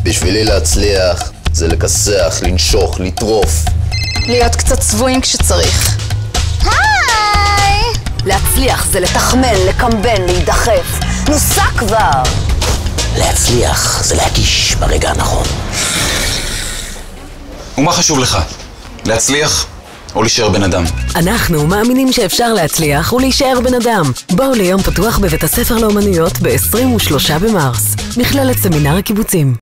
בשבילי להצליח זה לכסח, לנשוך, לטרוף. להיות קצת צבועים כשצריך. היי! להצליח זה לתחמן, לקמבן, להידחף. נוסע כבר! להצליח זה להגיש ברגע הנכון. ומה חשוב לך? להצליח או להישאר בן אדם? אנחנו מאמינים שאפשר להצליח ולהישאר בן אדם. בואו ליום פתוח בבית הספר לאומנויות ב-23 במרס. מכללת סמינר הקיבוצים.